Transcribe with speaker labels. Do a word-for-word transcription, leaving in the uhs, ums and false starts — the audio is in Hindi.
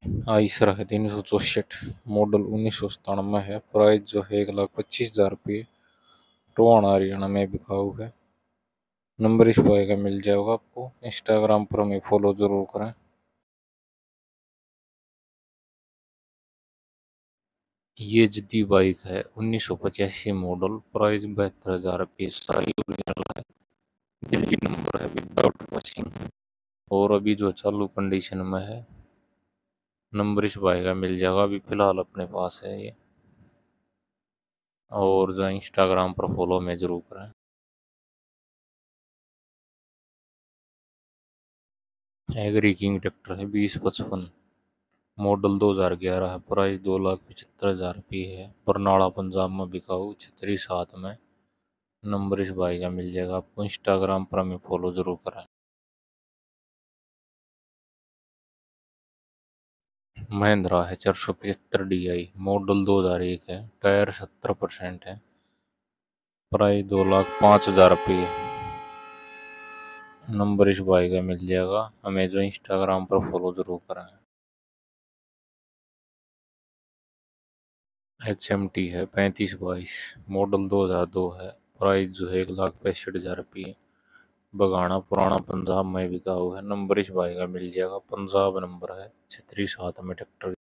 Speaker 1: आइसर है तीन सौ चौसठ, मॉडल उन्नीस सौ सतानवे है। प्राइस जो है एक लाख पच्चीस हजार रुपये। टोहाना हरियाणा में बिकाऊ है। नंबर इस बाइक का मिल जाएगा आपको। इंस्टाग्राम पर हमें फॉलो जरूर करें। ये जदी बाइक है उन्नीस सौ पचासी मॉडल। प्राइस बहत्तर हजार रुपये। सारी ओरिजिनल है। दिल्ली नंबर है विदाउट वॉशिंग और अभी जो चालू कंडीशन में है। नंबर इस बाइक का मिल जाएगा, अभी फिलहाल अपने पास है ये। और जो इंस्टाग्राम पर फॉलो में जरूर करें। एग्री किंग ट्रैक्टर है बीस पचपन, मॉडल दो हजार ग्यारह है। प्राइस दो लाख पचहत्तर हजार रुपये है। बरनाला पंजाब में बिकाऊ, छतरी सात में। नंबर इस बाइक का मिल जाएगा आपको। इंस्टाग्राम पर हमें फॉलो जरूर करें। महिंद्रा है चार सौ पचहत्तर डी आई, मॉडल दो हजार एक है। टायर सत्तर परसेंट है। प्राइस दो लाख पाँच हजार रुपये। नंबर इस बाइक का मिल जाएगा, हमें जो इंस्टाग्राम पर फॉलो जरूर करें। एच एम टी है पैंतीस बाईस, मॉडल दो हजार दो है। प्राइस जो है एक लाख पैंसठ हजार रुपये। बगाना पुराना पंजाब में बिकाऊ है। नंबर इस बाइक का मिल जाएगा, पंजाब नंबर है, छतरी सात में ट्रैक्टर।